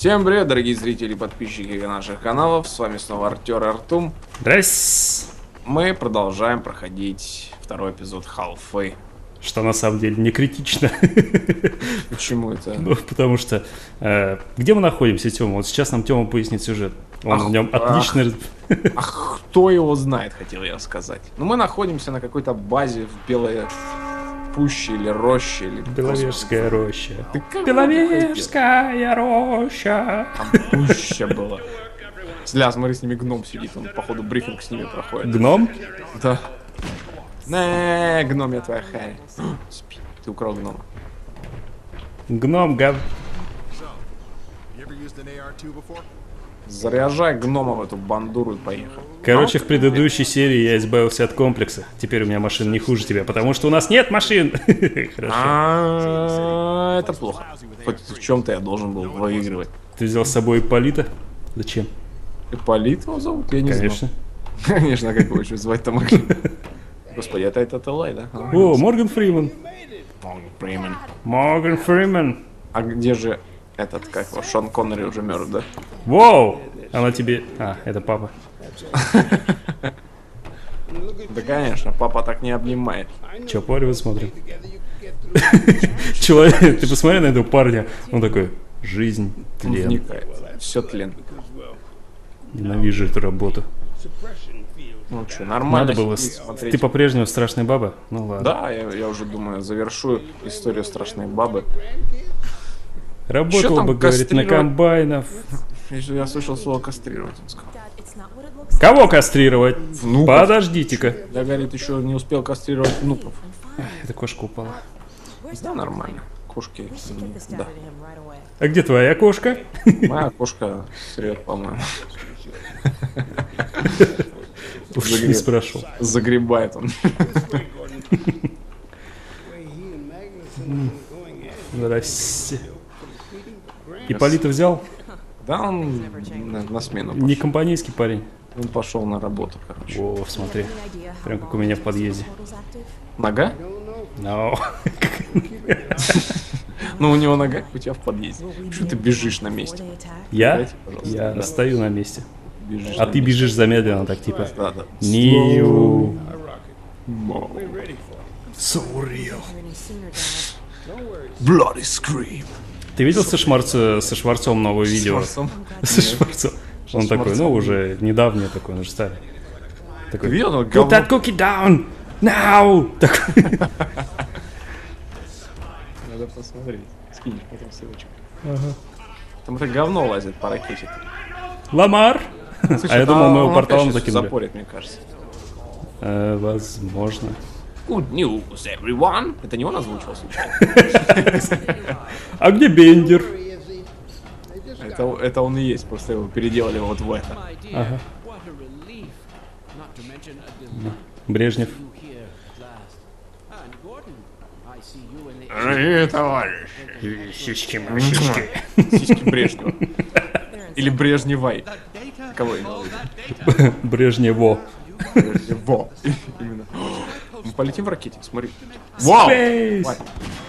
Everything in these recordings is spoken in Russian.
Всем привет, дорогие зрители и подписчики наших каналов. С вами снова Артёр и Артум. Здрасте. Мы продолжаем проходить второй эпизод Half-Way. Что на самом деле не критично. Почему это? Ну, потому что... где мы находимся, Тёма? Вот сейчас нам Тёма пояснит сюжет. Он в нем отлично... Ах, кто его знает, хотел я сказать. Ну, мы находимся на какой-то базе в Белой Пуще или Роще. Или... Беловежская роща. Ты как Беловежская роща. Там Пуща была. Сля, смотри, с ними гном сидит, он, походу, брифинг с ними проходит. Гном? Да. Не, гном, я твоя харя. Спи, ты украл гнома. Гном, Заряжай гнома в эту бандуру и поехали. Короче, в предыдущей серии я избавился от комплекса. Теперь у меня машина не хуже тебя, потому что у нас нет машин. Хорошо. Это плохо. Хоть в чем-то я должен был выигрывать. Ты взял с собой Ипполита? Зачем? Ипполит его зовут? Я не знаю. Конечно. Конечно, как его еще звать-то могли. Господи, это Элай, да? О, Морган Фриман. Морган Фриман. Морган Фриман. А где же этот, как его, Шон Коннери уже мертв, да? Воу! Она тебе... А, это папа. Да, конечно, папа так не обнимает. Че, Поливуд смотрим? Человек, ты посмотри на этого парня. Он такой, жизнь, Он тлен. вникает. Все тлен. Ненавижу эту работу. Ну что, нормально. Надо было... смотреть. Ты по-прежнему страшная баба? Ну ладно. Да, я уже думаю, завершу историю страшной бабы. Работал там бы, говорит, на кастрировать? комбайнов. Я слышал слово кастрировать, он сказал. Кого кастрировать? Внуков. Подождите-ка. Я, говорит, еще не успел кастрировать внуков. Эта кошка упала. Да, нормально. Кошки, да. А где твоя кошка? Моя кошка срет, по-моему. Уж не спрашивал. Загребает он. Здрасте. Ипполита взял? Да, он на смену Не пошел. компанейский парень. Он пошел на работу, короче. О, смотри. Прям как у меня в подъезде. Нога? No. Ну, у него нога, как у тебя в подъезде. Что ты бежишь на месте? Я? Дайте, пожалуйста. Я Да. стою на месте. Бежишь А на ты месте. бежишь замедленно, так типа. Да, да. Ниу. Slow. So real. Bloody scream. Ты видел со Шварцом новое видео? Шварцом? Со Шварцом. Он такой, Шварцом? ну уже недавнее такой, он же старый. Такой, Видел, он put говно. that cookie down! Now! Такой. Надо посмотреть. Скинь потом ссылочку. Там это говно лазит по ракете. Ламар! Слушай, А я думал, мы его он порталом опять щас закинули. запорит, мне кажется. Возможно. Good news, everyone. Это не он озвучил случайно? А где Бендер? Это он и есть, просто его переделали вот в это. Ага. Брежнев. Товарищ. Сиськи Брежнева. Или Брежневай. Кого я имел в виду? Брежнево. Брежнево. Именно. Мы полетим в ракете, смотри. Вау! Space! Вай.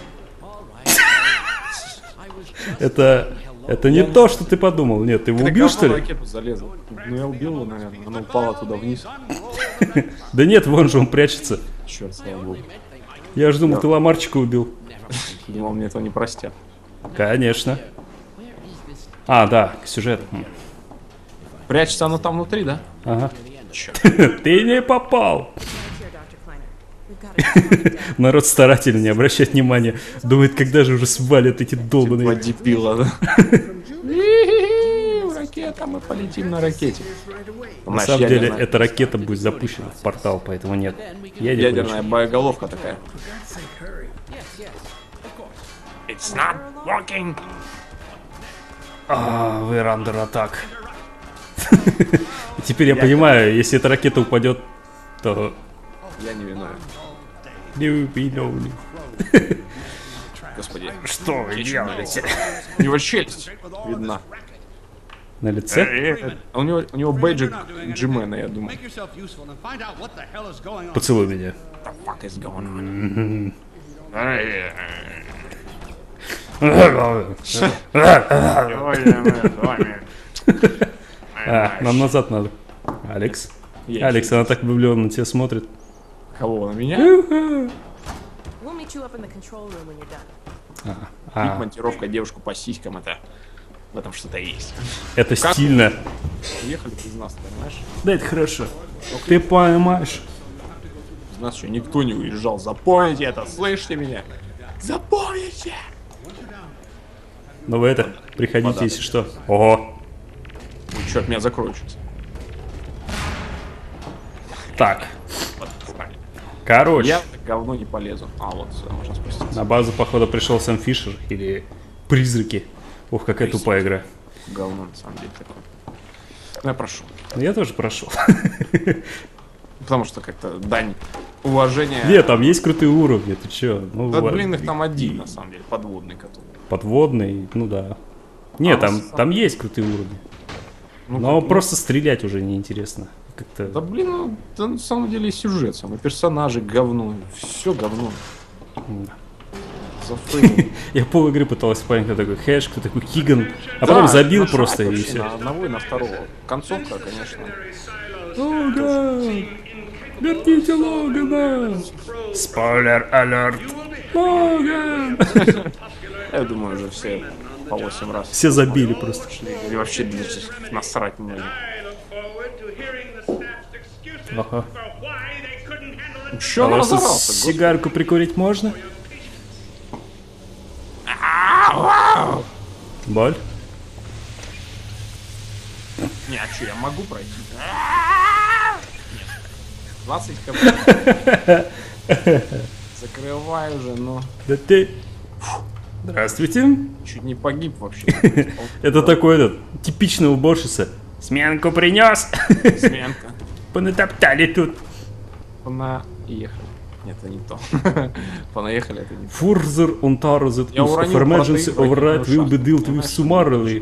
Это не то, что ты подумал. Нет, ты его Ты убил, говно что в ли? ракету залезла. Ну я убил его, наверное. Она упала туда вниз. Да нет, вон же он прячется. Черт, слава богу. Я же думал, ты Ламарчика убил. Думал, мне этого не простят. Конечно. А, да, сюжет. Прячется оно там внутри, да? Ага. Черт. Ты не попал. Народ старательно не обращает внимания. Думает, когда же уже свалят эти Два долбаные. дебила, да? Ракета, мы полетим на ракете. На самом деле, эта ракета будет запущена в портал, поэтому нет. Я не ядерная полечу. боеголовка такая. It's not working. А, вы under attack. И теперь я понимаю, если эта ракета упадет, то... Я не виновен. Господи. Что вы делаете? У него челюсть видна. На лице? А у него бейджик Джимена, я думаю. Поцелуй меня. What the fuck is going on? Нам назад надо. Алекс. Я Алекс, она так влюбленно на тебя смотрит. Кого, на меня? We'll meet you up in the control room when you're done. Монтировка девушку по сиськам, это... В этом что-то есть. Это Как? стильно. Уехали без нас, понимаешь? Да, это хорошо. Ты понимаешь. Без нас еще никто не уезжал. Запомните это, слышите меня? Запомните! Ну вы это, приходите, Вода. если что. Ого. Ой, черт, меня закроют сейчас. Так, Вот, встали. короче. Я в говно не полезу. А, вот сюда можно спуститься. На базу, походу, пришел Сэм Фишер или Призраки. Ух, какая Призраки. тупая игра. Говно, на самом деле, такое. Ну, я прошу. Ну, я тоже прошел. Потому что как-то дань уважения... Нет, там есть крутые уровни, ты чё? Ну, Да, ладно. блин, их там один, на самом деле, подводный который. Подводный, ну да. Нет, А, там есть крутые уровни. Ну, Но как- просто стрелять уже неинтересно. Да, Как-то... блин, ну, да, на самом деле и сюжет сам, и персонажи говно, все говно. Зафейлил. Я пол игры пытался понять, кто такой Хэш, кто такой Хиган, а потом забил насрать просто и вообще все. На одного и на второго. Концовка, конечно. Логан! Верните Логана! Спойлер алерт! Логан! Я думаю, уже все по 8 раз. Все забили просто. Или вообще насрать многие. Ага. Че он Просто разорался? Господи. сигарку прикурить можно? Боль? Не, а что, я могу пройти? Нет. 20 км. Закрывай уже, ну. Да ты... Здравствуйте. Чуть не погиб вообще. Это такой этот, типичный уборщица. Сменку принес. Сменка. Понатоптали тут. Понаехали. Нет, это не то. Понаехали, это не то. Further on Tarzan Я уронил for emergency протеин, override will be dealt with понимаешь? summarily.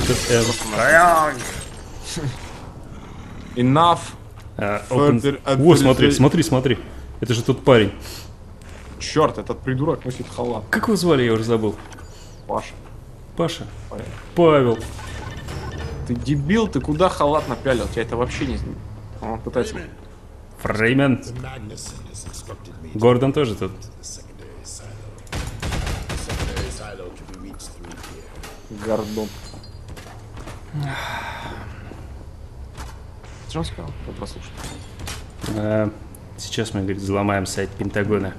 Enough. Further О, смотри, authorization. смотри, смотри. Это же тот парень. Черт, этот придурок носит халат. Как его звали, я уже забыл. Паша. Паша? Павел. Павел. Ты дебил, ты куда халат напялил? Тебя это вообще не... Он пытается... Фреймен. Гордон тоже тут. Гордон. Что он сказал? Я послушал. Сейчас мы, говорит, взломаем сайт Пентагона.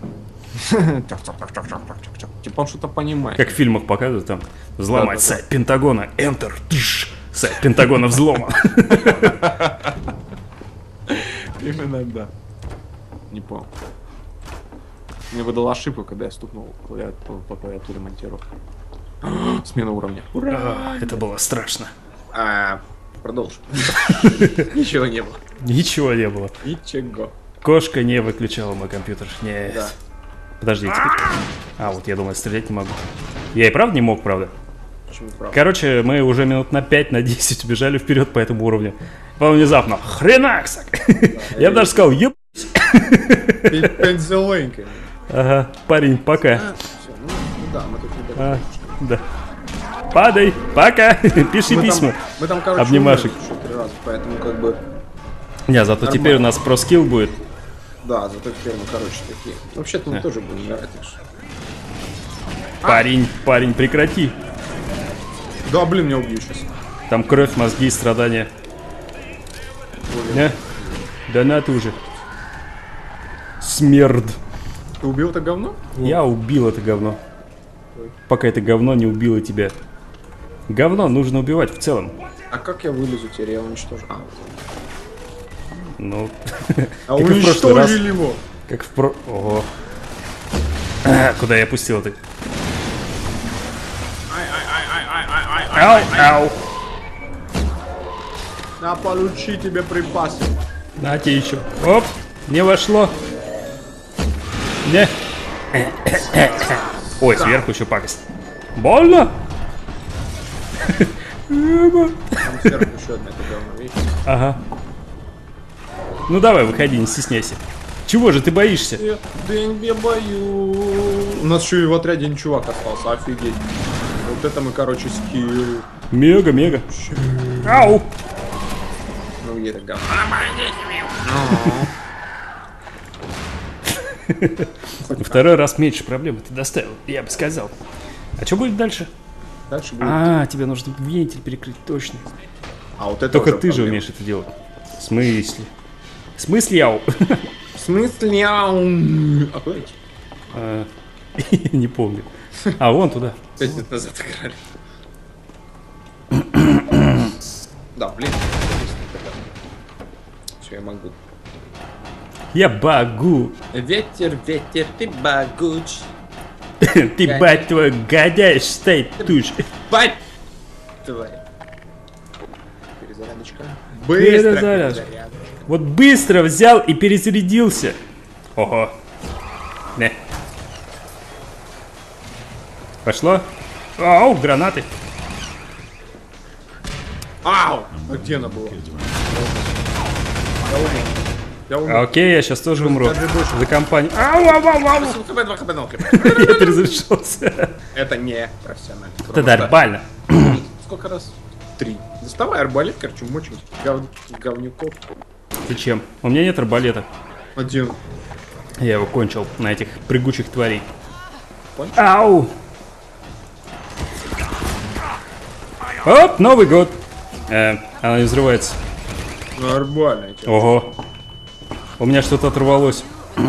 Типа он что-то понимает. Как в фильмах показывают, там, взломать Да-да-да. сайт Пентагона, Enter, тш, сайт Пентагона взломан. Именно да. Не понял. Мне выдал ошибку, когда я стукнул по клавиатуре монтировки. Смена уровня. Ура! Это было страшно. Продолжим. Ничего не было. Ничего не было. Ничего. Кошка не выключала мой компьютер. Нет. Да. Подожди, теперь. А, вот я думаю, стрелять не могу. Я и правда не мог, правда. Почему правда? Короче, мы уже минут на 5, на 10 убежали вперед по этому уровню. Потом внезапно хренаксак. Я бы даже сказал, еб... Пензеленькой. Ага, парень, пока. Всё, ну да, мы тут не А, да. Падай, пока. Пиши письма. Мы там, короче, Обнимашек. умерли еще 3 раза, поэтому как бы... Не, зато теперь у нас про-скилл будет. Да, зато теперь мы, короче, такие. Вообще-то мы тоже будем умирать, так что... Парень, прекрати. Да, блин, меня убью сейчас. Там кровь, мозги и страдания. Не? Да на ты уже. Смерд. Ты убил это говно? Я убил это говно. Пока это говно не убило тебя. Говно нужно убивать в целом. А как я вылезу теперь? Я уничтожу. Ну, А как и в прошлый раз. уничтожили его! Как в про... Ого. Куда я опустил это? Ау, ау. На, получи тебе припасы. На тебе еще. Оп, не вошло. Не. Ой, сверху еще пакость. Больно? Там сверху еще одна это говно, видишь? Ага. Ну давай, выходи, не стесняйся. Чего же ты боишься? Я боюсь. У нас еще и в отряде один чувак остался, офигеть. Вот это мы, короче, скилл. Мега. Ау! Ну где это говно? Второй раз меньше проблем ты доставил, я бы сказал. А что будет дальше? Дальше будет. А, тебе нужно вентиль перекрыть, точно. А вот это Только уже ты же проблема. умеешь это делать. В смысле? В смысле, яу? В смысле? А куда идти? Не помню. А, вон туда. 5 лет назад играли. Да, блин. Все, я могу. Я багу. Ветер, ветер, ты богуч. Ты, бать твою, годяешь, стоит туч. Бать! Тварь. Перезарядочка. Перезарядочка. Вот быстро взял и перезарядился. Ого. Не. Пошло. Ау, гранаты. Ау! А где она была? Я умер. Окей, я сейчас тоже умру. Скажи больше. За компанию. Ау. Я перезаряжался. Это не профессионально. Это нормально. Сколько раз? 3. Доставай арбалет, короче, мочим говнюков. Зачем? У меня нет арбалета. 1. Я его кончил на этих прыгучих тварей. Кончил? Ау! Оп, Новый год. Она не взрывается. Нормально. я тебе- Ого. У меня что-то оторвалось.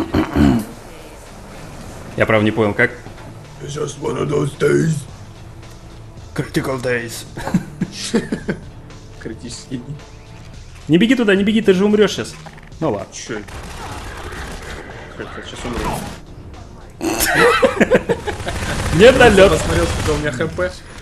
Я правда не понял, как. Just one of those days. Critical Days. Критический день. Не беги туда, не беги, ты же умрешь сейчас. Ну ладно. Чё? Как я сейчас умру. Недолет. Посмотрел, сколько у меня хп.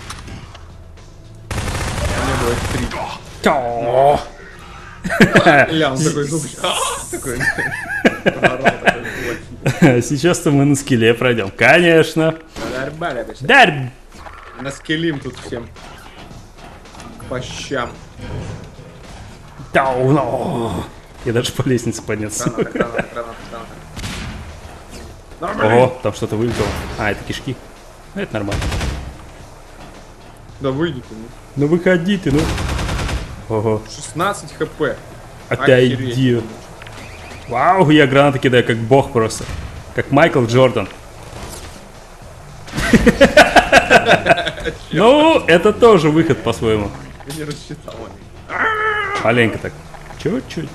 У меня было 3. Ля, он такой звук. Такой. Орал такой плохий. Сейчас-то мы на скилле пройдем. Конечно. Нормально, это сейчас. Дарь. Наскелим тут всем. По щам. Тау, ну. Я даже по лестнице поднялся. Граната. Нормально. Ого, там что-то вылетело. А, это кишки. Ну, это нормально. Да выйди ты. Ну выходи ты, ну. Ого. 16 хп. Отойди. Вау, я гранаты кидаю как бог просто. Как Майкл Джордан. Ну, это тоже выход по-своему. Я не рассчитал. Маленько так. Чуть-чуть.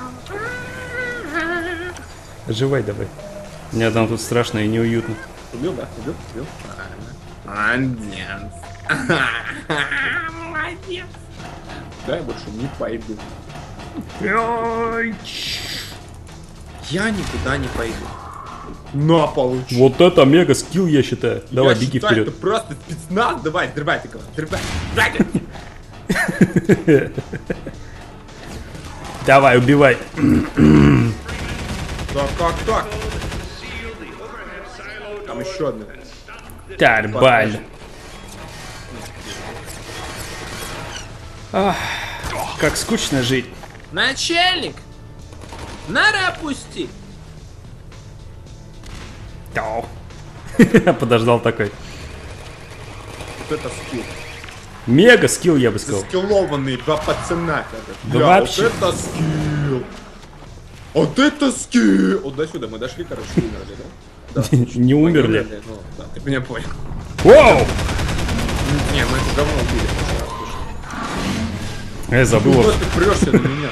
Оживай давай. Мне там тут страшно и неуютно. Убил, да? Убил. Молодец. Молодец. Да, я больше не пойду. Я никуда не пойду. На, получи. Вот это мега скилл, я считаю. Давай, Я беги считаю, вперед. Это просто спецназ. Давай, дрывай ты, дрывай. Давай, убивай. Так. Там еще одна. Нормально. Ах, как скучно жить. Начальник! Нара опусти! Тау. Подождал такой. Вот это скилл. Мега скилл, я бы сказал. Заскиллованные два пацана. Да Бля, вообще. Вот это скилл! Вот это скилл! Вот до сюда мы дошли, короче, умерли, да? Да. Не Мы умерли. Ну, да, ты меня понял. Воу! Не, мы это говно убили. Забыл. Вот ты прешься на меня.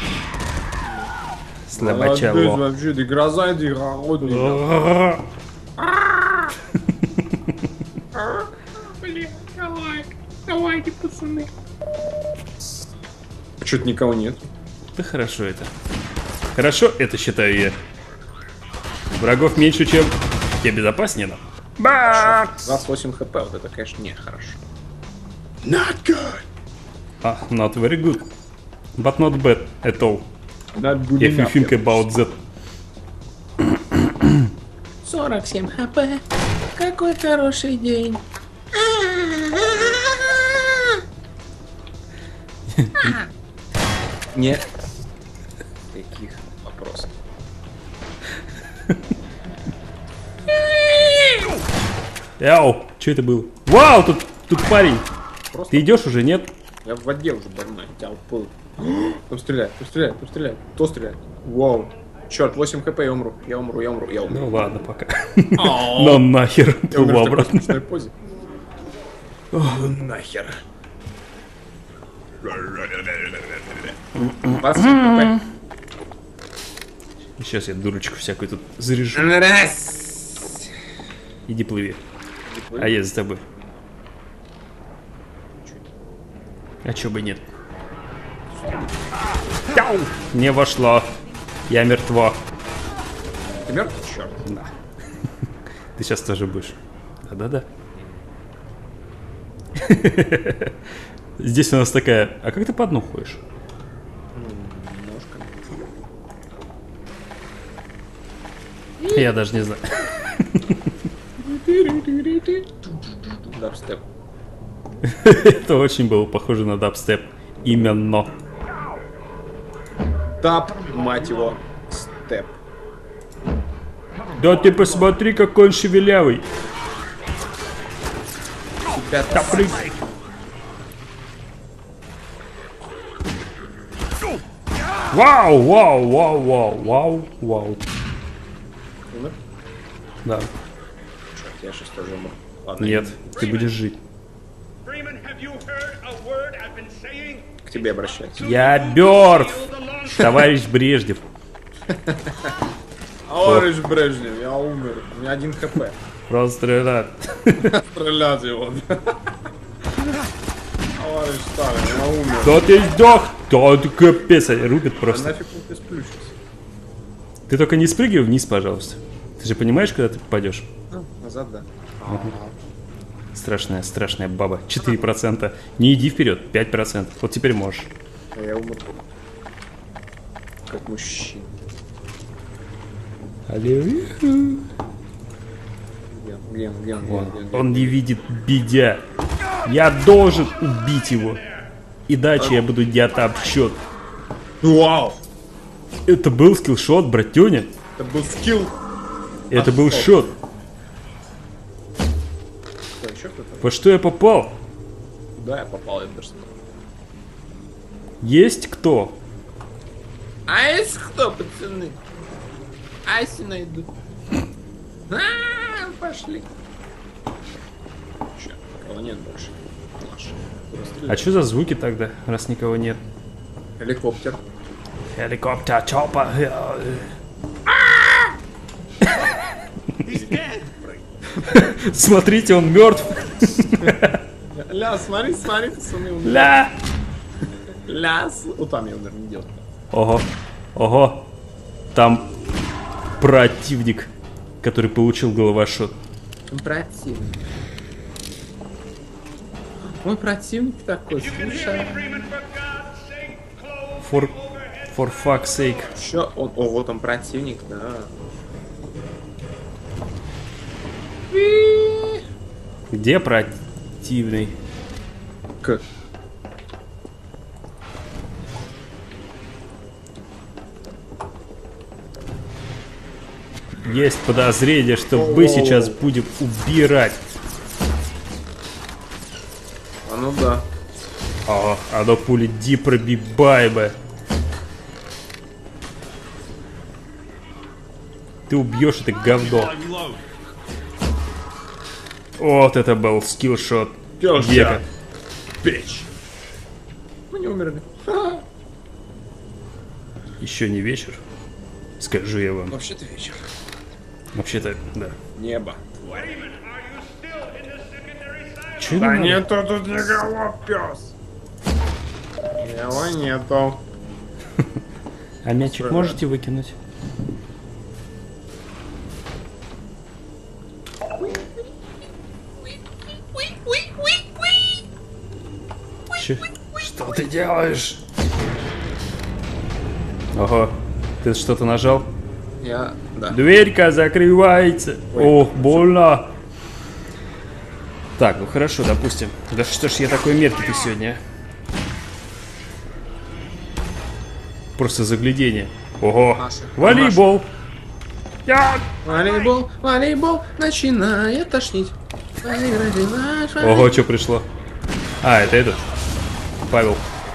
Молодец, Слабачало. вообще, ты гроза, ты огородный. Блин, давайте, пацаны. Чё-то никого нет. Да хорошо это. Хорошо это считаю я. Врагов меньше, чем тебе безопаснее нам. Бак! 28 хп, вот это, конечно, не хорошо. Not good. Not very good. But not bad at all. Not good If you enough. think about that. 47 хп. Какой хороший день. Нет. Таких вопросов. Яу, что это было? Вау, тут парень. Просто Ты идешь уже, нет? я в воде уже давно, я уплыл. Там стреляет, там стреляет, там стреляет. Кто стреляет? Вау. Черт, 8 хп, я умру. Я умру. Ну ладно, пока. Ну нахер. Я умер в такой обратно. смешной позе. Ну нахер. 20 хп. Сейчас я дурочку всякую тут заряжу. Иди плыви. А я за тобой. А чё бы нет? Яу! Не вошло. Я мертва. Ты мертв? Черт. Да. Ты сейчас тоже будешь. Да-да-да. Здесь у нас такая... А как ты по дну ходишь? Ножка. Я даже не знаю. Дабстеп. Это очень было похоже на дабстеп. Именно. Даб, мать его, степ. Да ты посмотри, какой он шевелявый. Тебя Прыгай. Вау, вау, вау, вау, вау, вау. умер? Да. Черт, я сейчас тоже умру. Ладно, Нет, ты будешь жить. Freeman, have you heard a word I've been saying? к тебе обращаюсь. Я мертв, товарищ Брежнев. Товарищ Брежнев, я умер. У меня 1 хп. Просто стрелять. Стрелять его. Товарищ Сталин, я умер. Да ты сдох! Да ты капец, рубит А просто. нафиг он ты сплю сейчас? Ты только не спрыгивай вниз, пожалуйста. Ты же понимаешь, когда ты попадешь? Назад, да. Страшная, страшная баба. 4%. Не иди вперед, 5%. Вот теперь можешь. А я умер. Как мужчина. Аллилуйя. Где он? Он не видит бедя. Я должен убить его. Иначе я буду делать обсчет. Вау! Это был скиллшот, братюня. Это был скилл. Это был шот. Что, еще кто-то? Во что я попал? Куда я попал? Я даже... Есть кто? А есть кто, пацаны? Айси найду. Пошли. Че, кого нет больше? Наш. А что за звуки тогда, раз никого нет? Геликоптер. Helicopter, chopper. Смотрите, он мертв. Ля, смотри, пацаны, умер. Ля. Ля, вот там я умер, не делай. Ого, ого. Там противник, который получил головошот. Противник. Мой противник такой, слушай. Freeman, for God's sake, close For fuck's sake. Еще он, ого, там противник, да. Где противный? К. Есть подозрение, что мы сейчас будем убирать. А ну да. О, оно пули непробиваемое. Ты убьешь это говно. Вот это был скиллшот века. Печь. Мы не умерли. Еще не вечер. Скажу я вам. Вообще-то вечер. Вообще-то, да. Небо. Freeman, are you still in the secondary silo? Чё Да ему надо? нету тут никого, пес. Его нету. А мячик можете выкинуть? Что ты делаешь? Ого, ты что-то нажал? Я, да. Дверька закрывается. Ох, больно. Так, ну хорошо, допустим. Да что ж я такой мерзкий сегодня? Просто заглядение. Ого, Маша. волейбол. Волейбол, волейбол начинает тошнить. Ого, что пришло? А, это этот. Павел.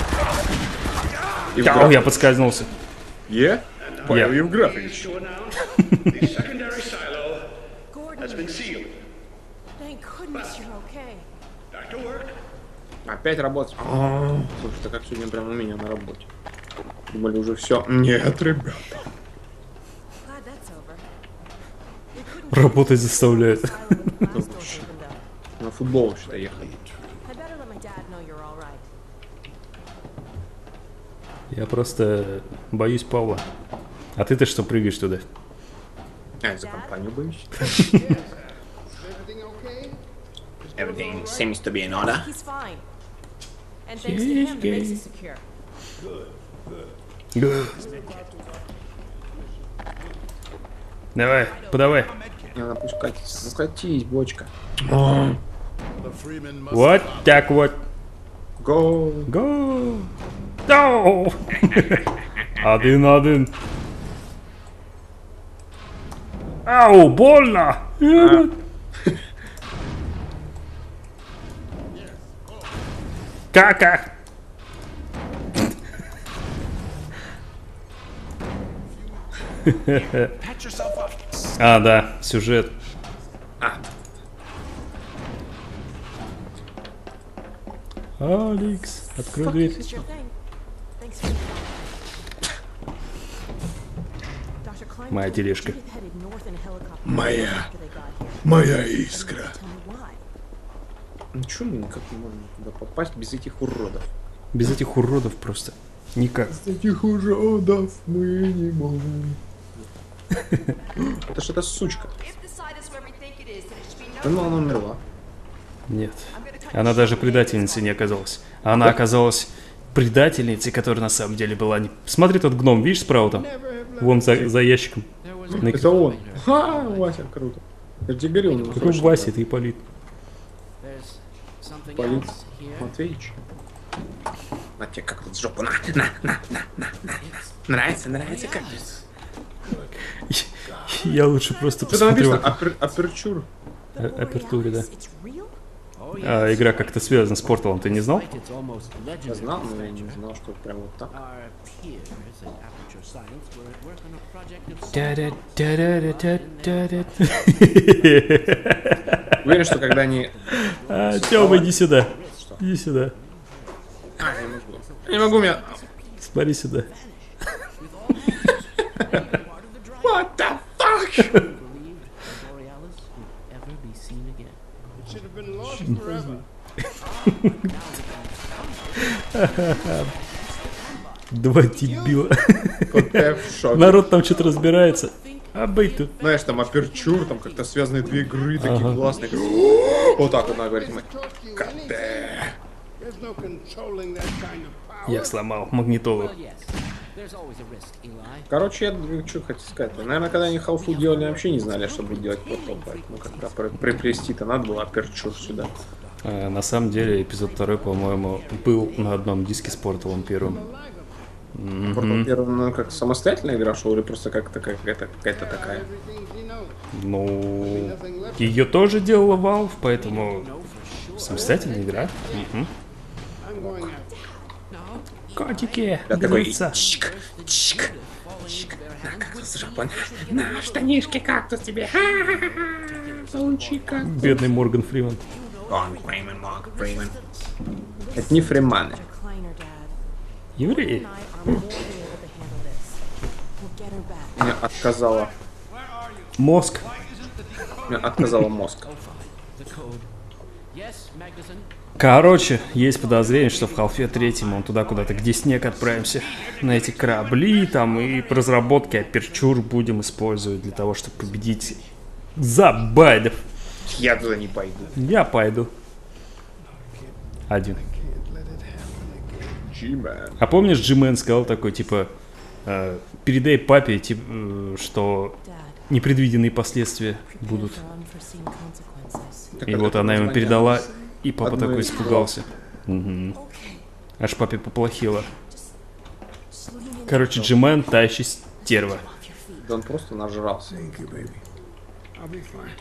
Я подскользнулся. Павел Евграфович. The secondary silo Gordon, has been sealed. thank goodness you're okay. Back to work. Опять работать. Слушай, ты как сегодня прям у меня на работе. Думали уже все. Нет, ребята. Glad that's over. We couldn't Работать заставляют. silo when the glass doors opened up. На футбол что-то ехали. I better let my dad know you're all right. Я просто боюсь Павла. А ты-то что прыгаешь туда? А, за компанию боюсь. Everything seems to be in order. He's fine. And thanks to him, the base is secure. Давай, подавай. Надо пусть катится. Ну катись, бочка. Вот так вот. Го. Го! Доу! Один. Ау, больно! Кака! А, да, сюжет. Алекс, открой дверь. Sure thing. Thanks for Dr. Klein Моя told me тележка. Judith headed north in a helicopter Моя. after they got here. Моя искра. Tell me why. Ну чё мы никак не можем туда попасть без этих уродов? Без этих уродов просто. Никак. Без этих уродов мы не можем. Это ж эта сучка. Да ну она умерла. Нет. Она даже предательницей не оказалась. Она оказалась предательницей, которая на самом деле была не... Смотри, тот гном, видишь, справа там? Вон за ящиком. Это он. Ха, Вася, круто. Я же тебе говорил, не Какой Вася, это Ипполит. Полит Матвеич. На тебе как тут жопу, на. Нравится как? Я лучше просто Что там посмотрю. написано? Аперчур. Апертуре, да. It's real? А, игра как-то связана с порталом, ты не знал? Я знал, но я не знал, что прям вот так. Уверен, что когда они... Тёма, иди сюда. Иди сюда. Не могу меня... Смотри сюда. What the fuck? Два дебила. Вот я в шоке. Народ там что-то разбирается. А бей тут. Знаешь, там аперчур, там как-то связаны две игры, такие классные. Вот так вот надо говорить. КТ. Я сломал магнитолу. Короче, я что хотел сказать. Наверное, когда они халфу делали, вообще не знали, что будут делать потом. Поэтому как-то приплести-то надо было аперчур сюда. На самом деле, эпизод 2, по-моему, был на одном диске с порталом первым. Портал первый, ну, как самостоятельная игра шла или просто как-то какая-то такая? Ну, ее тоже делала Valve, поэтому самостоятельная игра. Котики, Я такой, драться. чик. На, кактус, жопа, на штанишки, кактус тебе. Получи кактус. Бедный Морган Фриман. Фриман. Это не фриманы. Kleiner, Dad. Евреи. And I are more than able to handle this. We'll get her back. Мне отказала Мозг. мозг. Короче, есть подозрение, что в Half-Life 3 он туда куда-то, где снег, отправимся. На эти корабли там и по разработке аперчур будем использовать для того, чтобы победить Забайдов. Я туда не пойду. Я пойду. Один. G-Man. А помнишь, G-Man сказал такой, типа, передай папе, типа, что Dad, непредвиденные последствия будут. for unforeseen consequences. И вот она ему передала, и папа Одно такой из испугался. Мгм. Okay. Аж папе поплохело. Just lean in Короче, G-Man та еще стерва. off your feet. Да он просто нажрался. Thank you, baby. I'll be fine.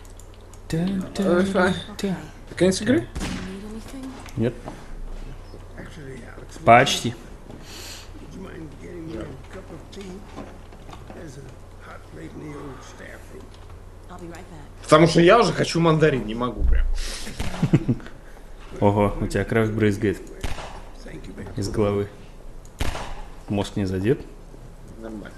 Конец игры? Need anything? Нет, Actually, Alex, почти. would you mind getting me a cup of tea? There's a hot plate in the old staff room. I'll be right back. Потому что я уже хочу мандарин, не могу прям. Ого, у тебя кровь брызгает Thank you, baby. из головы. Мозг не задет? Нормально.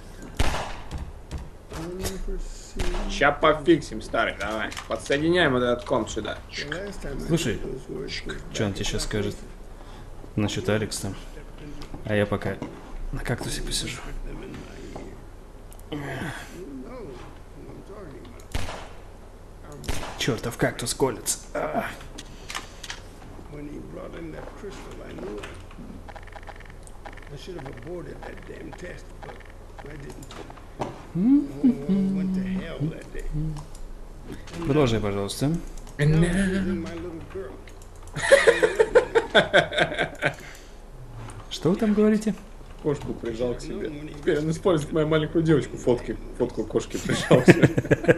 Ща пофиксим, старый, давай. Подсоединяем вот этот комп сюда. The last time I Слушай, said those words was что он тебе сейчас скажет? Насчет Алекса. А я пока на кактусе посижу. Чертов кактус колется. when he brought in that crystal. I knew it. I should have aborted that damn test, but I didn't. Went to hell that day. Продолжай, пожалуйста. Now I'm losing my little girl. Что вы там говорите? Кошку прижал к себе. Теперь он использует мою маленькую девочку. Фотку кошки прижал к себе.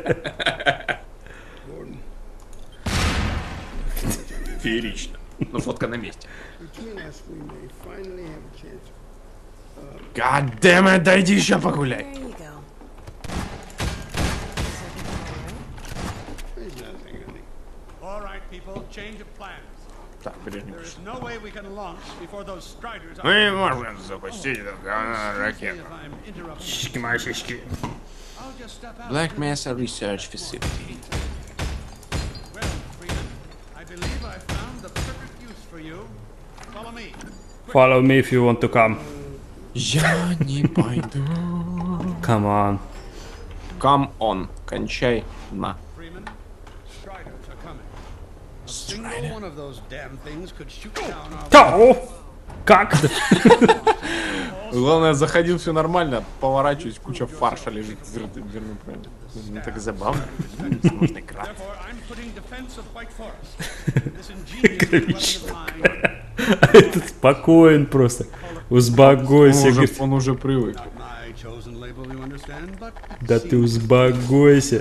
Gordon, Феерично. Но фотка на месте. between us, we may finally have a chance. God damn it, да иди еще погуляй. There you go. There's nothing, honey. All right, people, change of plans. Так, Брежнев. There is no way we can launch before those Striders Мы are. не можем запустить эту говно ракету. If I'm interrupting, Щики-масечки. I'll just step out. Black Mesa Research Facility. Well, Freeman, I believe I found the perfect use for you. Follow me. Follow me if you want to come. Я не пойду. Come on. Come on. Кончай на. Freeman, Striders are coming. A single one of those damn things could shoot down our. Тау! Как? Главное, заходил все нормально, поворачиваюсь, куча фарша лежит в дверном проеме. Ну так забавно. Можно играть. Therefore, I'm putting defense of White Forest. This ingenious weapon of mine. Этот спокоен просто. Узбагойся. говорит. Он уже привык. Not my chosen label, you understand, but it Да ты seems- узбагойся.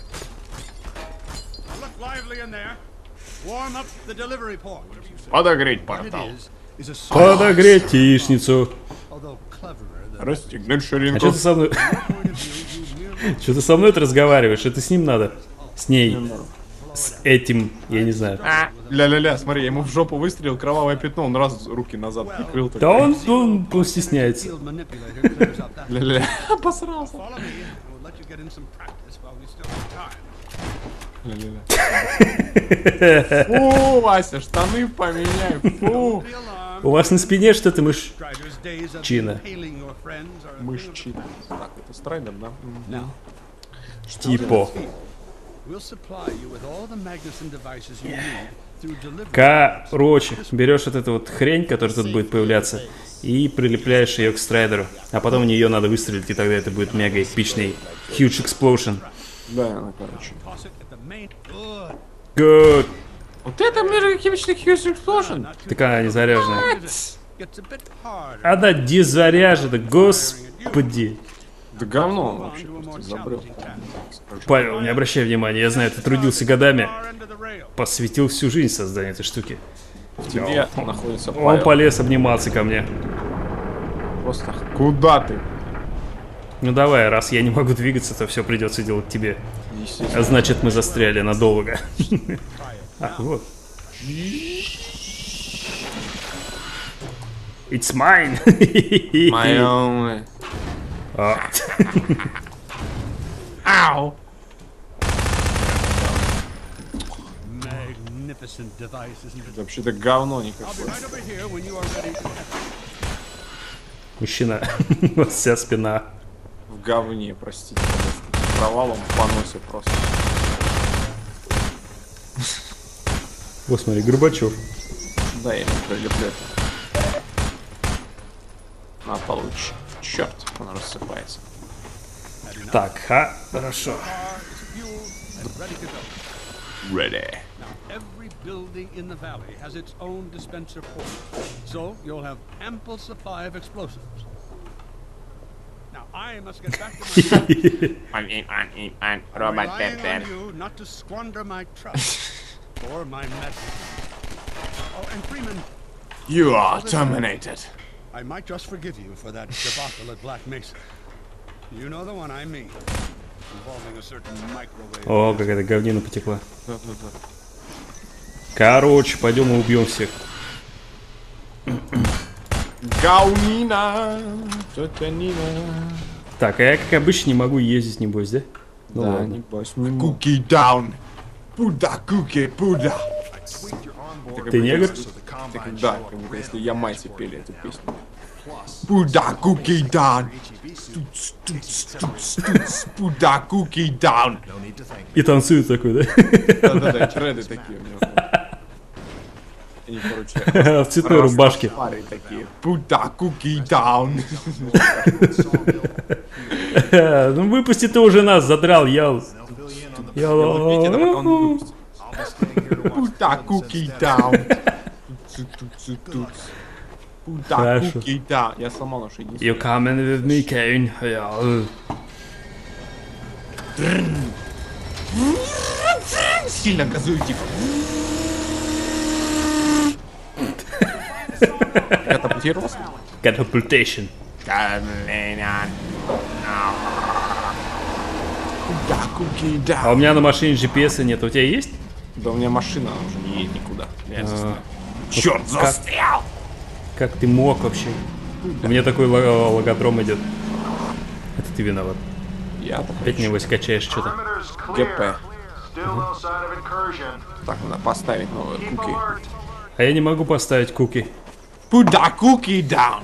Look lively in there. Warm up the delivery port. Подогреть What it портал. is a Подогреть яичницу. although cleverer than Расстегнуть А ширинку. что ты со мной... point of view, you merely Что ты со мной разговариваешь? Это с ним надо. С ней. С этим. Я не знаю. Ля-ля-ля, смотри, я ему в жопу выстрелил, кровавое пятно, он раз руки назад прикрыл. Да он стесняется. field manipulator clears up that. Ля-ля-ля, обосрался. Follow me, and we'll let you get in some practice while we still have time. Ля-ля-ля. Фу, Вася, штаны поменяй, фу. Be alarmed. У вас на спине что-то мышь. Strider's days of Чина. impaling your friends are Мышчина. Так, это Страйдер, да? now. Типа. We'll supply you with all the Magnuson devices you need through delivery. Короче, берешь вот эту вот хрень, которая тут будет появляться, и прилепляешь ее к страйдеру. А потом в нее надо выстрелить, и тогда это будет мега эпичный huge explosion. Да, ну, короче. Toss it at the main. Good. Good. Вот это мега-химичный Hughes Explosion. Такая незаряженная. Gets a bit harder. Она дезаряжена, господи. Да говно он вообще просто забрел. Павел, не обращай внимания, я знаю, ты трудился годами. Far end of the rail. Посвятил всю жизнь созданию этой штуки. В тебе находится Он Павел. полез обниматься ко мне. Просто куда ты? Ну давай, раз я не могу двигаться, то все придется делать тебе. Естественно. А значит, мы застряли надолго. А, вот. It's mine. My only. А, Ау! Magnificent device, isn't it? Вообще-то говно I'll be никакое. right over here when you are ready to. Мужчина, у вас вся спина. В говне, простите, пожалуйста. Провалом в поносе просто. Вот смотри, Горбачев. Да, я ему прилеплю. На, получше. Черт, он рассыпается. Так, хорошо. Car is fueled and ready to go. Ready. Now, every building in the valley has its own dispenser port, so you'll have ample supply of explosives. Now, I must get back to my Робот relying Пеппер. on you not to squander my trust or my medicine. Oh, and Freeman, You are terminated. I might just forgive you for that debacle at Black Mesa. You know the one I mean, involving a certain microwave. О, какая-то говнина потекла. Да-да-да. Короче, пойдем и убьем всех. Гаунина. Тетя Нина. Так, а я, как обычно, не могу ездить, небось, да? Ну Да, ладно. небось. Куки даун. Пуда, куки, пуда. Ты негр? Да, как будто если ямайцы пели эту песню. Пуда, куки даун. Туц, туц, туц, туц. Пуда, куки даун. И танцует такой, да? Да-да-да, треды такие у него. Они, короче, В цветной рубашке. пары такие. Пуда, куки даун. Ну выпусти ты уже нас, задрал, ял. Видите, да, пока он не выпустит. Пуда, куки даун. Пуда, Хорошо. куки даун. Я сломал нашу единственную. You coming with me, Kane? Ял. Сильно газую, типа. Катапультировался? Catapultation. Да, куки, А да. у меня на машине GPS нет. У тебя есть? Да у меня машина она уже не едет никуда. Я застрял. Черт, застрял! Как ты мог вообще? У меня такой логодром идет. Это ты виноват. Я-то Опять небось качаешь что-то. ГП. Так, надо поставить новые куки. А я не могу поставить куки. Пуда, куки, даун.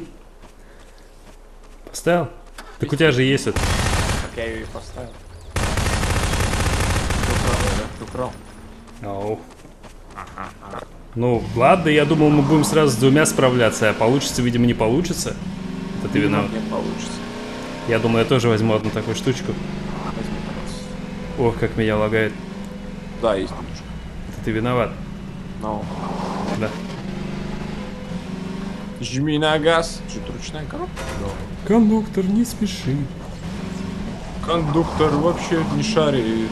Поставил? Так у тебя же есть вот. Так я ее и поставил. Ты украл, да? Оу. Ну, ладно, я думал, мы будем сразу с двумя справляться, а получится, видимо, не получится. Это ты виноват. Не получится. Я думаю, я тоже возьму одну такую штучку. Возьми, пожалуйста. Ох, как меня лагает. Да, есть немножко. Это ты виноват. Но Да. жми на газ. Что-то ручная коробка? Кондуктор, не спеши. Кондуктор вообще не шарит.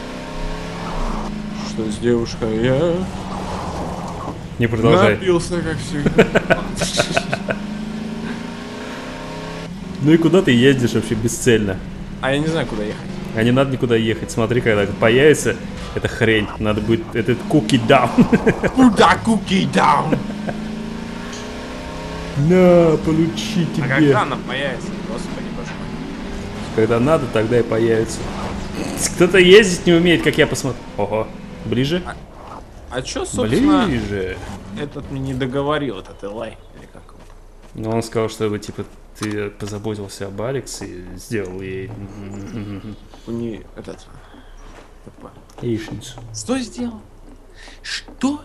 Что с девушкой я Не продолжай. напился, как всегда. Ну и куда ты ездишь вообще бесцельно? А я не знаю, куда ехать. А не надо никуда ехать. Смотри, когда это появится, эта хрень. Надо будет этот куки даун. Куда куки даун? На, получи А тебе. когда она появится? Господи, боже мой. Когда надо, тогда и появится. Кто-то ездить не умеет, как я посмотрю. Ого. Ближе? А чё, собственно, Ближе. этот мне не договорил, этот Элай? Или как его? Ну, он сказал, что типа ты позаботился об Алекс и сделал ей У нее этот... ТП. яичницу. Что сделал? Что?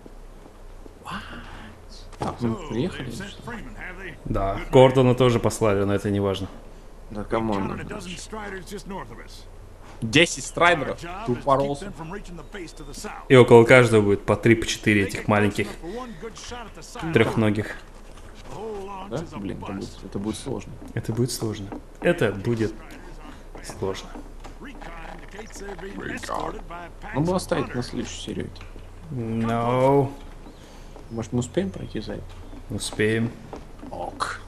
Так, мы приехали? They've sent Freeman, have they? Да, Гордона тоже послали, но это не важно. Да кому Counted a он? dozen striders just north of us. 10 Our страйдеров? job is to keep Тупоролся. them from reaching the base to the south. И около каждого будет по 3, по 4 этих маленьких For one good shot at the south, трехногих. whole launch Да? is a Блин, bust. это будет сложно. Это будет сложно. Это будет сложно. Recon indicates they're being escorted by packs Ну, было of оставить на hunters. следующую серию. No. Может, мы успеем пройти за это? Успеем. Ок.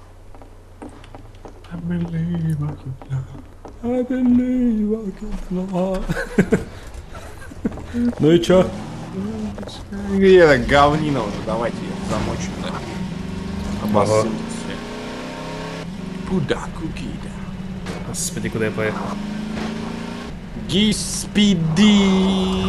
I believe I can fly. Ну и чё? Где эта говнина уже? Давайте ее замочим, да? Обоссым все. Куда кукида? Господи, куда я поехал? Гиспиди.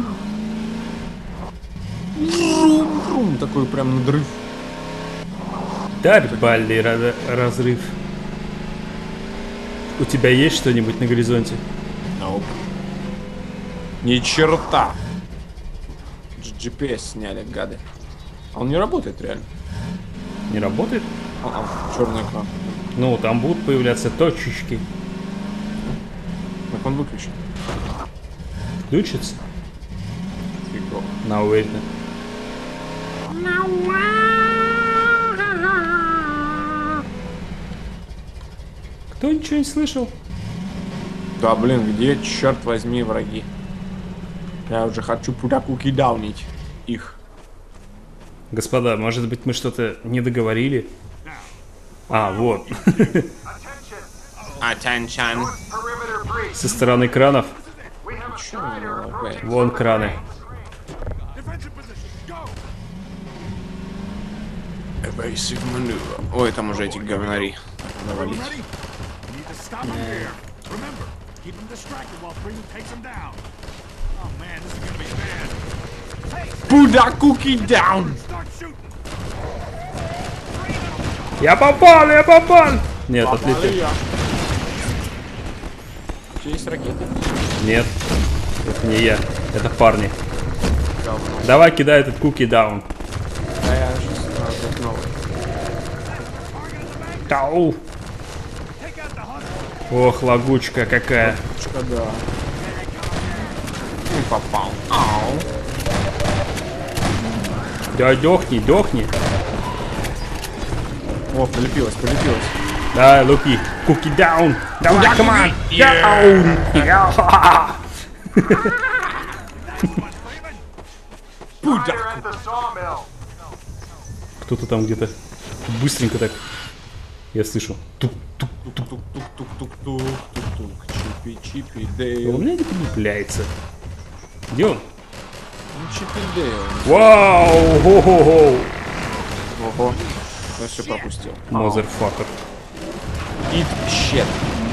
Рум-рум. Такой прям надрыв. Дарбальный разрыв. У тебя есть что-нибудь на горизонте? Nope. Ни черта. GPS сняли, гады. А он не работает реально. Не работает? Черный экран. Ну, там будут появляться точечки. Так он выключен. Включится? Фигово. На уверенно. Кто ничего не слышал? Да, блин, где, черт возьми, враги? Я уже хочу туда кукидаунить их. Господа, может быть, мы что-то не договорили? А, вот. Attention. Со стороны кранов. Чё у него лагает? Вон краны. Evasive maneuver. Ой, там уже эти говнари. Навалить. Need to stop him here. Remember, keep him distracted while Spring takes him down. Oh man, this is gonna be bad. Пуда куки даун! Start shooting. Я попал, я попал! Нет, отлетел. У тебя есть ракеты? Нет, это не я, это парни. Говно. Давай кидай этот куки даун. Да я сейчас новый. Тау. Ох, лагучка какая. Чё, да. Не попал. Ау. Да, дохни, дохни. О, полепилась, полепилась. Да, лупи. Куки даун. Давай, команд. Даун. Я. Пуда. Кто-то там где-то быстренько так. Я слышу. Тук-тук-тук-тук-тук-тук-тук. Чипи-чипи, У Дейл. меня не прилепляется. Где он? Чипи Дейл. Вау! Хо-хо-хо! Ого. Я все пропустил. Мазерфакер. Eat shit.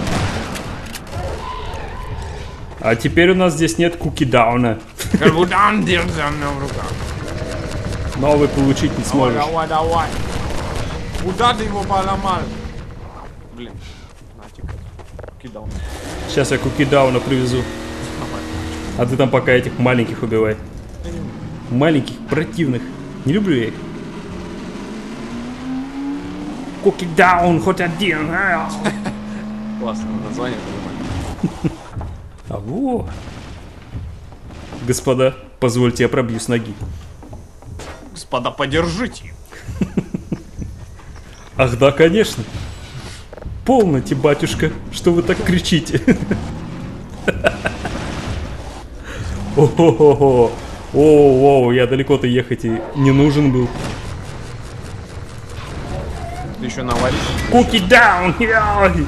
А теперь у нас здесь нет куки дауна. Карбудан держи за мной в руках. Новый получить не Давай, сможешь. давай, давай. Куда ты его поломал? Блин. Натик. Кидал. Сейчас я куки дауна привезу. А ты там пока этих маленьких убивай. Маленьких, противных. Не люблю я их. Куки даун, хоть один. Классное название. А во. Господа, позвольте я пробью с ноги. Господа, подержите. Ах да, конечно. Полноте, батюшка, что вы так кричите. О-хо-хо-хо. О, я далеко-то ехать и не нужен был. Ты еще навалишь? Куки даун! Яй!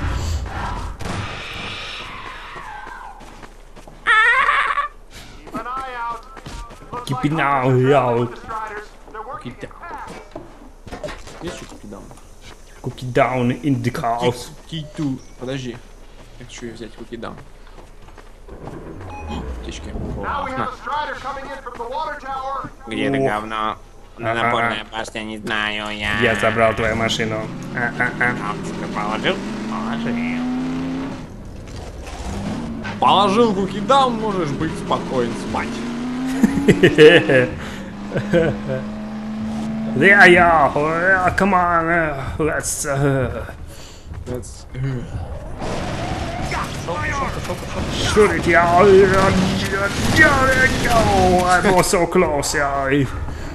Кипинау, яу. Кида. Есть что кукидаун? Куки даун in the house. Киту. Подожди. Я хочу ее взять кукидаун. Птички. На. Где это говно? На напорная башня, не знаю я. Я забрал твою машину. Положил? Положил. Положил кукидаун, можешь быть спокоен спать. There you are. Come on, let's. That's... Shoot it, yeah. No, I was so close, yeah.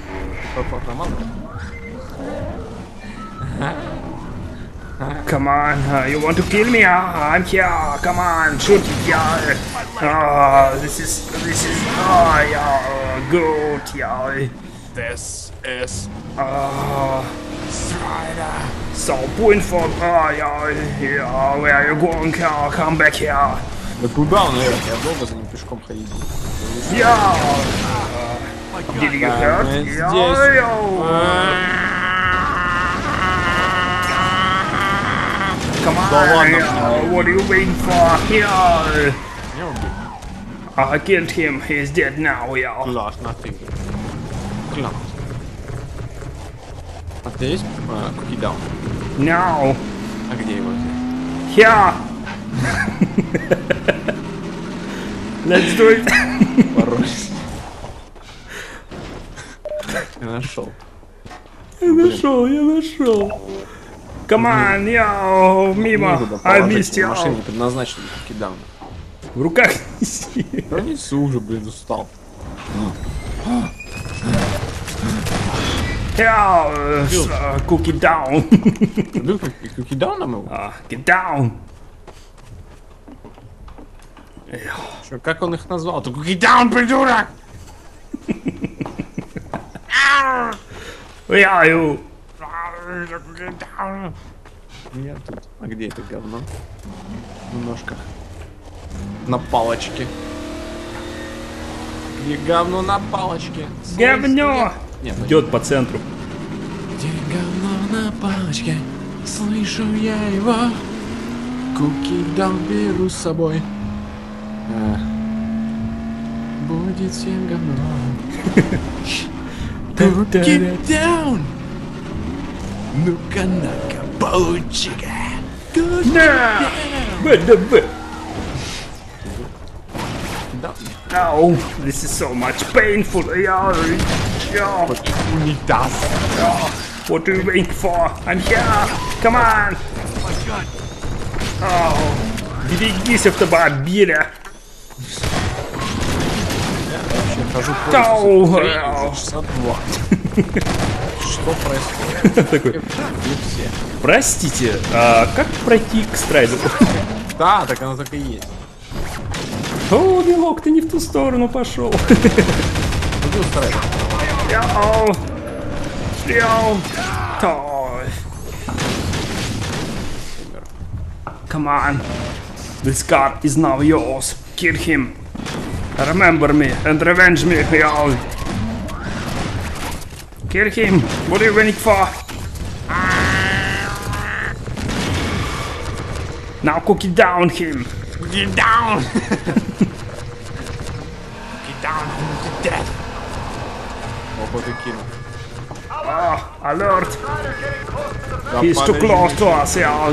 Come on, you want to kill me? I'm here. Come on, shoot it, yeah. This is, yeah, good, yeah. This is... So painful, yeah, where are you going? Come back here. Да куда он, Эрик? Я долго за ним пешком ходить. Yeah. Did you hurt? Здесь. Come on, Да ладно, what are you waiting for? Yeah. Не убил. I killed him, he's dead now, yeah. Класс, на ты. Класс. А ты есть кукидаун? No, А где его взять? here. Let's do it. Порос. Я нашел. Я нашел. Come on, yo, мимо. Некуда I положить, missed you. машина не предназначена для кукидауна. В руках неси. Да несу уже, блин, устал. Yeah, cookie down. Убил кукидауном его? Get down. Что, как он их назвал? Ты cookie down, придурок! Яю! Я тут. А где это говно? В ножках. На палочке. Где говно на палочке? Говнё! Нет, Идет по центру. где говно на палочке? Слышу я его. Куки даун беру с собой. Будет всем говно. Куки даун! Ну-ка, на-ка, получи-ка. Да! ВДВ! Да. Oh, this is so much painful. Yeah. Унитаз. What are you waiting for? I'm here. Come on. Oh, берегись автомобиля. Хожу Тау. часа 2. Что происходит? Такой, Все. простите, а как пройти к страйдеру? Да, так оно так и есть. О, Белок, ты не в ту сторону пошел. Иду стараюсь. Йоу. Йоу. Той. Come on. This car is now yours. Kill him. Remember me and revenge me, yo. Kill him. What are you waiting for? Now cookie down him. Get down! Get down to death! Опа, ты кинул. Oh, alert. Да, He's too подожди. close to us, yo.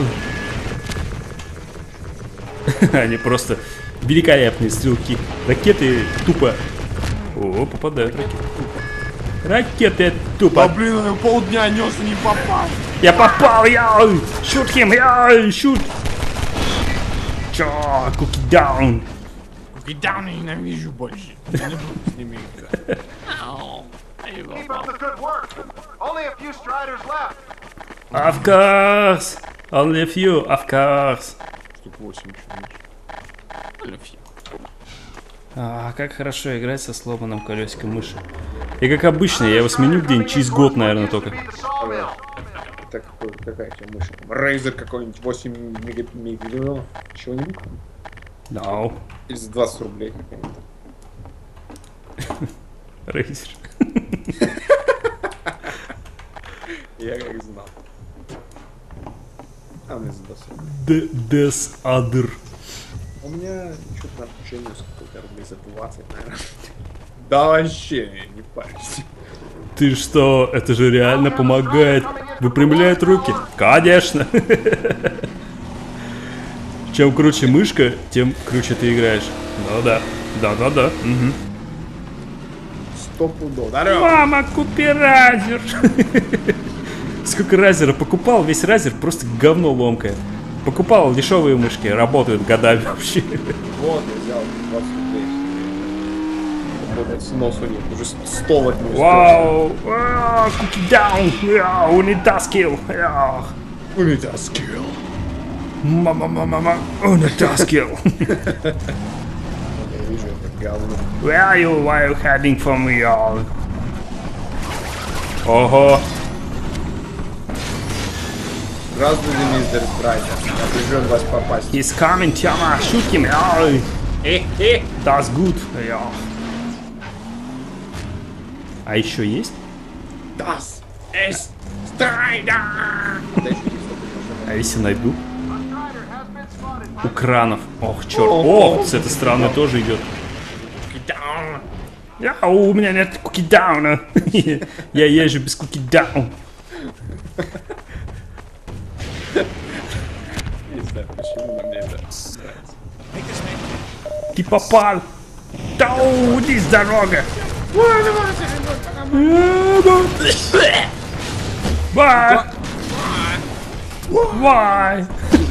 Они просто великолепные стрелки. Ракеты тупо... О, попадают ракеты. Ракеты Да тупо. блин, я полдня нес и не попал. Я попал, я! Shoot him, я! Shoot! Чё? Cookie down. Get down, я ненавижу больше. Я не буду с ними играть. Ау. Ай, Keep попал. up the good work. Only a few striders left. Of course! Only a few, of course. Штук 8 еще. Лефья. А, как хорошо играть со сломанным колесиком мыши. И как обычно, я его сменю где-нибудь через год, наверное, только. Be the sawmill. Так, какая у тебя мышь? Razer какой-нибудь 8 мегабит, чего-нибудь? No. Или за 20 рублей какая-нибудь. Razer. Я как знал. А, мне за 20 рублей. Des other. У меня что-то на включение сколько рублей за 20, наверное. Да вообще, не парься. Ты что? Это же реально помогает. Выпрямляет руки. Конечно. Чем круче мышка, тем круче ты играешь. Ну да. Да. Угу. 100 пудов. Дарё! Мама, купи разер. Сколько разера покупал, весь разер просто говно ломкое. Покупал дешевые мышки, работают годами вообще. Вот, я взял 20 рублей. Вот, сносу нет, уже 100 вот не Вау, куки даун, унитаз kill. Унитаз kill. Мама, унитаз kill. Я вижу это говно. Why are you heading for me, y'all? Ого. Здравствуйте, мистер Страйдер. Я прижен вас попасть. He's coming, Тёма, shoot him, That's good, А еще есть? Das ist Strider! А если найду? У кранов. Ох, черт. О, с этой стороны тоже идет. У меня нет куки-дауна. Я езжу без куки-даун. Не знаю, почему, но мне это нравится. Ты попал. Тау, здесь дорога. Why? Why?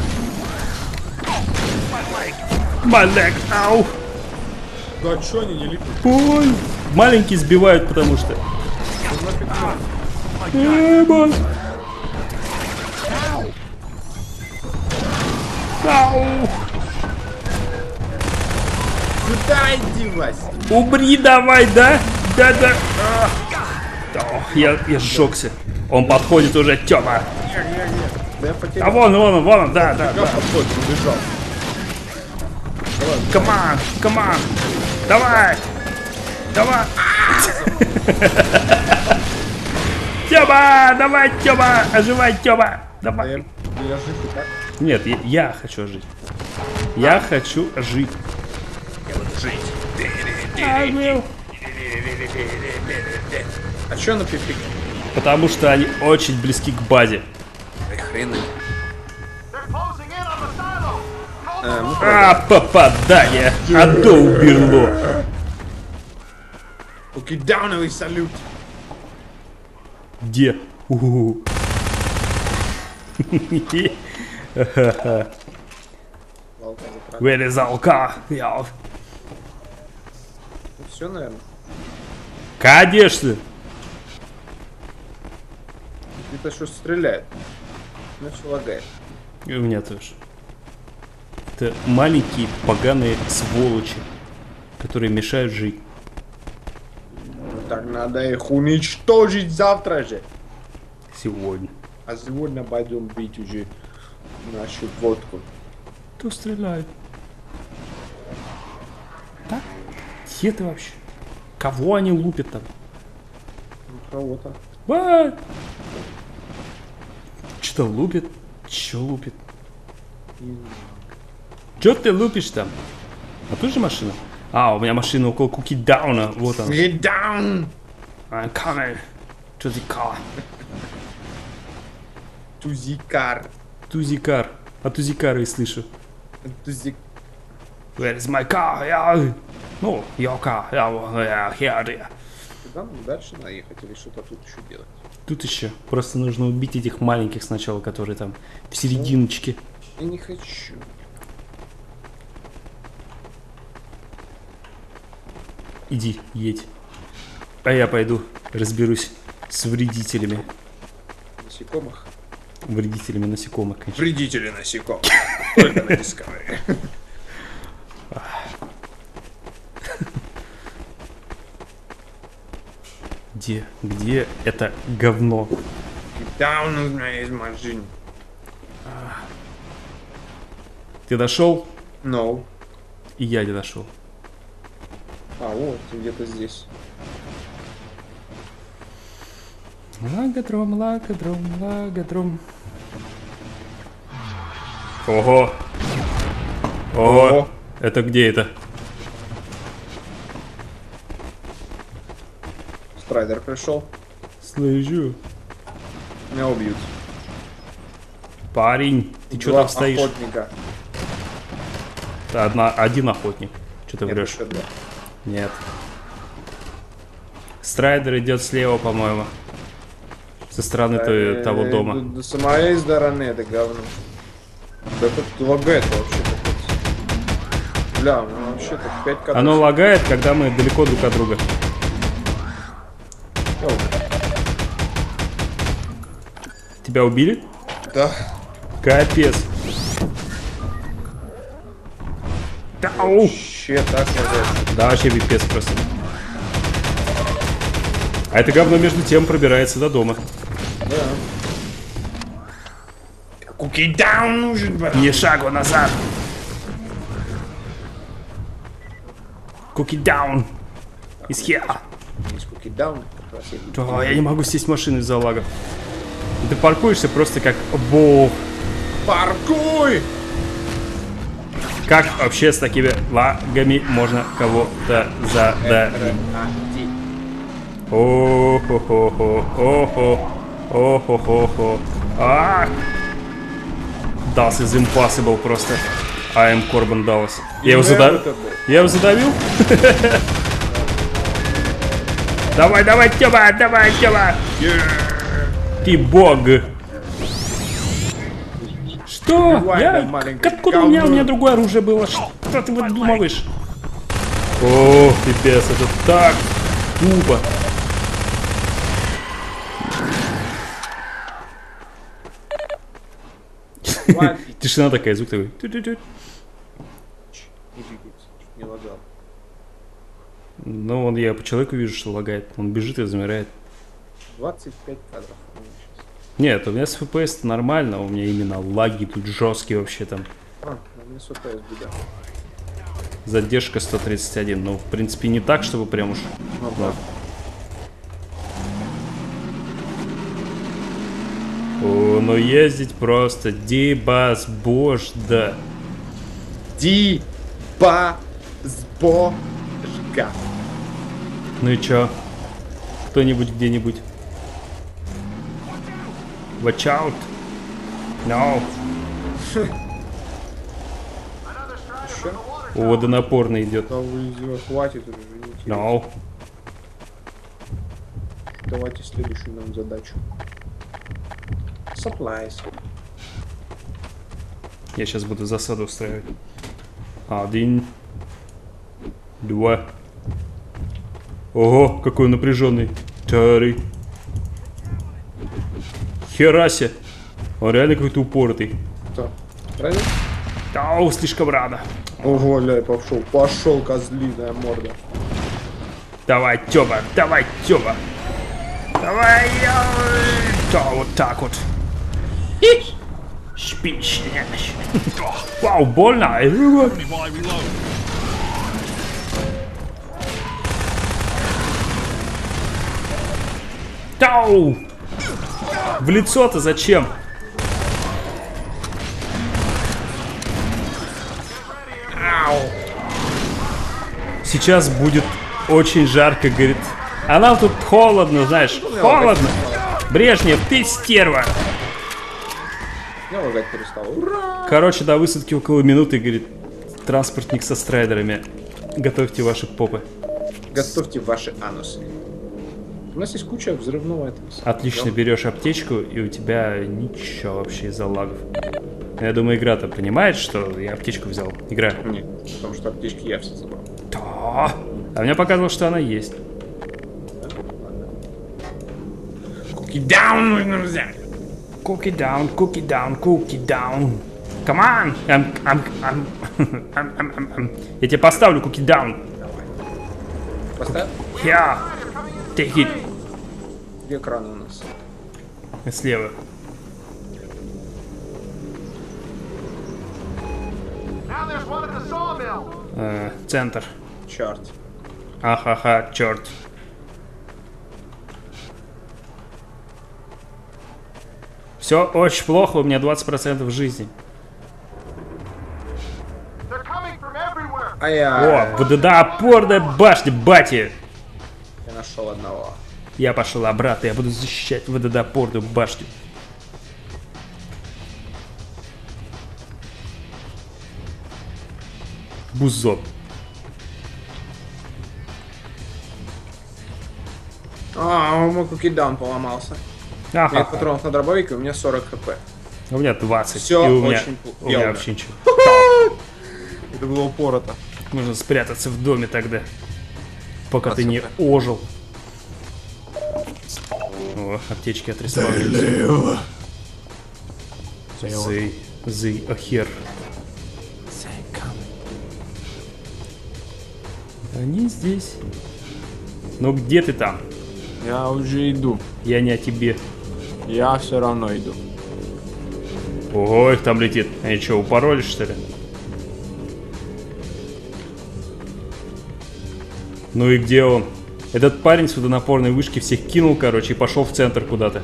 My leg, ау. Да чё они не липнут? Ой, маленькие сбивают, потому что. Бой. Ау. Да, иди, Вася. Убри давай, да? Да. Я сжегся. Он подходит уже, Тёма. Да я потерял. А вон он, да. Как подходит, убежал. Команд. Давай. Тёма, давай, Тёма. Оживай, Тёма. Давай. Я жив и так. Нет, я хочу жить. Я хочу жить. А чё на пипик? Потому что они очень близки к базе. Хрена. They're closing in on the silo. Попадание. А то уберло. Кидауновый салют. Где? Where is Алка? Все, наверное. Конечно. Это что стреляет? Ну все лагает. И у меня тоже. Это маленькие поганые сволочи, которые мешают жить. Ну, так надо их уничтожить завтра же. Сегодня. А сегодня пойдем бить уже нашу водку. Кто стреляет? Так? Где ты вообще? Кого они лупят там? Ну, кого-то. Что лупит? Че лупит? Че ты лупишь там? А тут же машина? А, у меня машина около кукидауна. Вот она. Get down! I'm coming to the car. Тузикар. Тузикар. А Тузикара и слышу. Тузик. Where is my car? Ну, your car. Here. Куда нам дальше наехать или что-то тут еще делать? Тут еще. Просто нужно убить этих маленьких сначала, которые там в серединочке. Я не хочу. Иди, едь. А я пойду разберусь с вредителями. Насекомых? Вредителями насекомых, конечно. Вредители насекомых. Только на Discovery. Где это говно? Down у меня есть машина. Ты дошел? No. И я не дошел. А, вот, ты где-то здесь. Лагодром, лагодром, лагодром. Ого! Ого! Это где это? Страйдер пришел. Слышу. Меня убьют. Парень, ты что Два там стоишь? охотника. Один охотник. Что ты Нет, врешь? еще два. Нет. Страйдер идет слева, по-моему. Со стороны того дома. С моей стороны это говно. Да тут лагает вообще-то. Бля, ну вообще-то 5 кадров. Оно лагает, когда мы далеко друг от друга. Тебя убили? Да. Капец. Ау! Вообще так нельзя. Да, вообще пипец просто. А это говно между тем пробирается до дома. Кукидаун нужен, брат. Ни шагу назад. Cookie down. Is here. Есть кукидаун. Как раз я люблю. Я не могу сесть в машину из-за лага. Ты паркуешься просто как бог. Паркуй! Как вообще с такими лагами можно кого-то задавить? О-хо-хо-хо, о-хо-хо-хо. Dallas is impossible просто. I am Corbin Dallas. Я его задавил? Я его задавил? Давай, Тёма, давай, Тёма. Ты бог. Что? Откуда у меня другое оружие было? Что ты выдумываешь? О, пипец, это так тупо. Хватит. Тишина такая, звук такой. Тю-тю-тю. Не двигается, не лагал. Ну, он, я по человеку вижу, что лагает. Он бежит и замирает. 25 кадров у меня сейчас. Нет, у меня с FPS нормально, у меня именно лаги тут жесткие вообще там. У меня с FPS беда. Задержка 131. Ну, в принципе, не так, чтобы прям уж... Ну, да. О, но ездить просто дебазбожда. Ди-ба-сбо-жга. Ну и чё? Кто-нибудь где-нибудь? Watch out! No! О, водонапорный идет. Да вы хватит уже, извините. No! Давайте следующую нам задачу. Supplies. Я сейчас буду засаду устраивать. 1, 2. Ого, какой напряженный. 3. Херасе. Он реально какой-то упоротый. Так, правильно? Ау, слишком рано. Ого, ля, пошел. Пошел, козлиная морда. Давай, Тёма, давай, Тёма. Давай, да, вот так вот. Шпичня. Вау, больно. Only while I reload. Тау! В лицо-то зачем? Ау! Сейчас будет очень жарко, говорит. А нам тут холодно, знаешь, холодно. Брежнев, ты стерва. Я лагать перестал. Ура! Короче, до высадки около минуты, говорит, транспортник со страйдерами. Готовьте ваши попы. Готовьте ваши анусы. У нас есть куча взрывного этого. Отлично, берешь аптечку, и у тебя ничего вообще из-за лагов. Я думаю, игра-то понимает, что я аптечку взял. Игра. Нет, потому что аптечки я все забрал. Да. А мне показалось, что она есть. Куки даун нужно взять. Cookie down, cookie down, cookie down. Come on! Я тебе поставлю cookie down. Поставь. Here. Take it. Где экран у нас? Слева. Now there's one at the sawmill. Центр. Черт. Ахаха, черт. Все очень плохо, у меня 20% жизни. They're coming from everywhere. Ай-яй. О, водопорная башня, бати. Я нашел одного. Я пошел обратно, я буду защищать водопорную башню. Бузон. А, мой кукидаун поломался. У меня Ага. патронов на дробовик, и у меня 40 хп. У меня 20. Всё и у меня, очень у меня явно. вообще ничего. Это было упорото. Нужно спрятаться в доме тогда. Пока ты не Красота. ожил. О, аптечки отреставрировались. Зый, ахер. Они здесь. Ну где ты там? Я уже иду. Я не о тебе. Я все равно иду. Ого, их там летит. Они что, упоролись, что ли? Ну и где он? Этот парень с водонапорной вышки всех кинул, короче, и пошел в центр куда-то.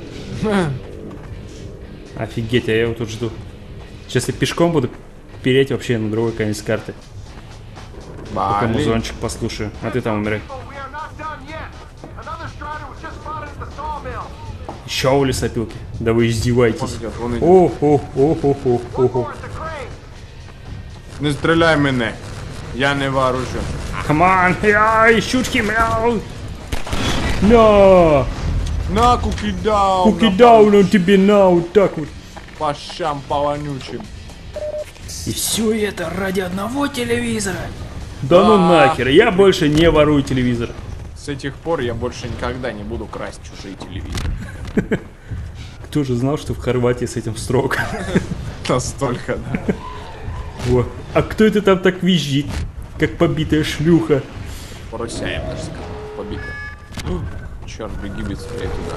Офигеть, а я его тут жду. Сейчас я пешком буду переть вообще на другой конец карты. Пока Блин. музончик послушаю. А ты там умирай. Oh, we are not done yet. Another strider was just spotted at the sawmill. Еще у лесопилки. Да вы издеваетесь. Вон идет, вон идет. О-хо-хо-хо-хо-хо. Towards the crane. Не стреляй мене. Я не вооружен. Come on, yeah, shoot him out. No, На кукидаун. cookie down on тебе now, так вот. По щам, по вонючим. И все это ради одного телевизора. Да ну нахер, я больше не ворую телевизор. С этих пор я больше никогда не буду красть чужие телевизоры. Кто же знал, что в Хорватии с этим строго? Настолько, да. О, а кто это там так визжит, как побитая шлюха? Поросяем, даже сказал. Побито. Черт, беги быстрее туда.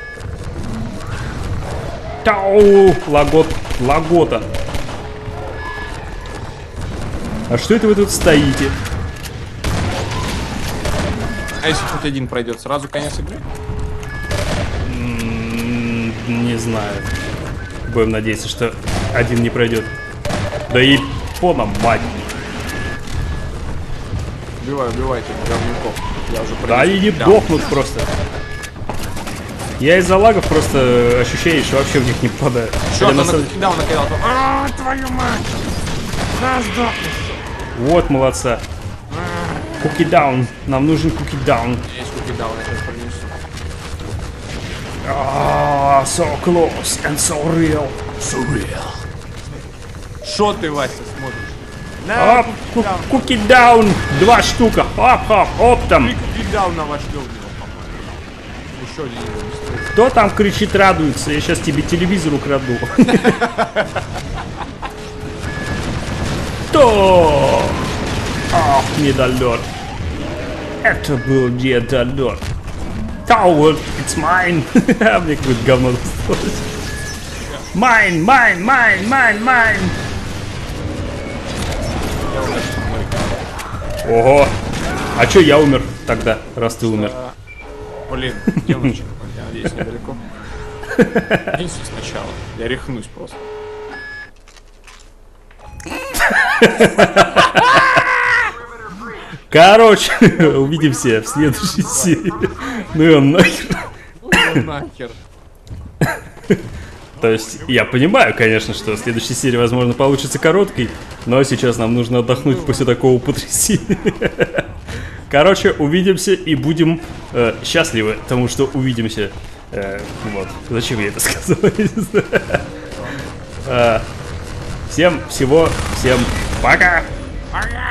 Тау! Лагота. А что это вы тут стоите? А если хоть один пройдет, сразу конец игры? Не знаю. Будем надеяться, что один не пройдет. Да и нам мать. Убивайте говнюков. Я уже Да они не дохнут просто. Я из-за лагов просто ощущение, что вообще в них не попадаю. Что, Хотя он на самом- накидал. Твою мать! Да, сдохнешь. Вот молодца. Куки-даун. Нам нужен куки-даун. Есть куки-даун, я сейчас принесу. So close and so real. Шо ты, Вася, смотришь? На, Оп, куки-даун. 2 штука. Оп, оптом. куки-даун на ваш говнюк, по-моему. Еще один его быстрее. Кто там кричит, радуется? Я сейчас тебе телевизор украду. То! Ах, недолет. Это был недолет. Tower, it's mine. Мне какое-то говно досталось. Mine. Ого. А чё я умер тогда, раз ты умер? Блин, девочка, я надеюсь, недалеко. Если сначала. Я рехнусь просто. Короче, увидимся в следующей серии. Ну и он нахер. Нахер. То есть, я понимаю, конечно, что следующая серия, возможно, получится короткой, но сейчас нам нужно отдохнуть после такого потрясения. Короче, увидимся и будем счастливы, потому что увидимся. Вот. Зачем я это сказал? Всем пока! Пока!